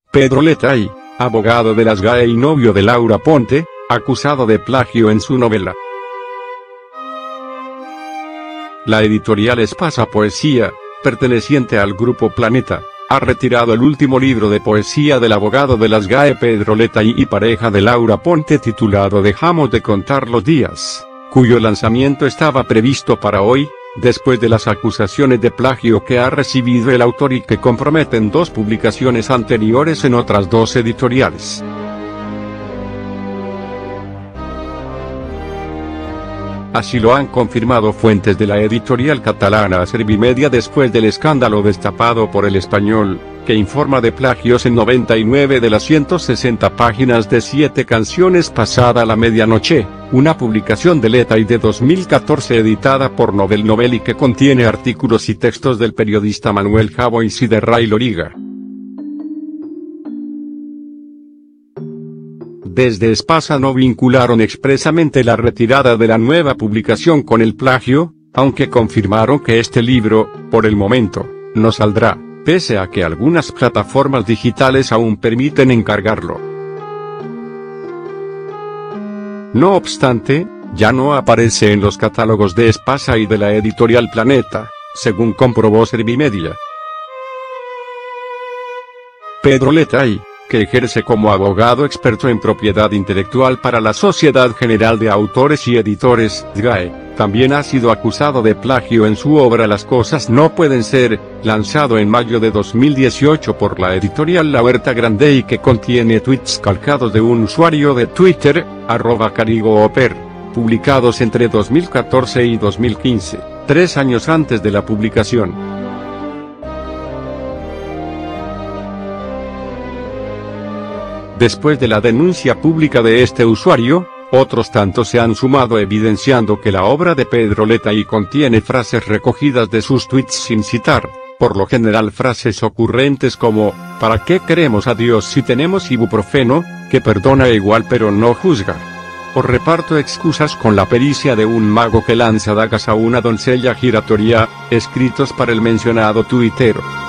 Pedro Letay, abogado de las GAE y novio de Laura Ponte, acusado de plagio en su novela. La editorial Espasa Poesía, perteneciente al Grupo Planeta, ha retirado el último libro de poesía del abogado de las GAE Pedro Letay y pareja de Laura Ponte titulado Dejamos de contar los días, cuyo lanzamiento estaba previsto para hoy, después de las acusaciones de plagio que ha recibido el autor y que comprometen 2 publicaciones anteriores en otras 2 editoriales. Así lo han confirmado fuentes de la editorial catalana Servimedia después del escándalo destapado por El Español, que informa de plagios en 99 de las 160 páginas de 7 canciones pasada la medianoche, una publicación de Letay de 2014 editada por Novel Novel y que contiene artículos y textos del periodista Manuel Javois y de Ray Loriga. Desde Espasa no vincularon expresamente la retirada de la nueva publicación con el plagio, aunque confirmaron que este libro, por el momento, no saldrá, pese a que algunas plataformas digitales aún permiten encargarlo. No obstante, ya no aparece en los catálogos de Espasa y de la editorial Planeta, según comprobó Servimedia. Pedro Letay, que ejerce como abogado experto en propiedad intelectual para la Sociedad General de Autores y Editores, SGAE, también ha sido acusado de plagio en su obra Las cosas no pueden ser, lanzado en mayo de 2018 por la editorial La Huerta Grande y que contiene tweets calcados de un usuario de Twitter, @carigooper, publicados entre 2014 y 2015, 3 años antes de la publicación. Después de la denuncia pública de este usuario, otros tantos se han sumado evidenciando que la obra de Pedro Letay contiene frases recogidas de sus tweets sin citar, por lo general frases ocurrentes como, ¿para qué queremos a Dios si tenemos ibuprofeno, que perdona igual pero no juzga? O reparto excusas con la pericia de un mago que lanza dagas a una doncella giratoria, escritos para el mencionado tuitero.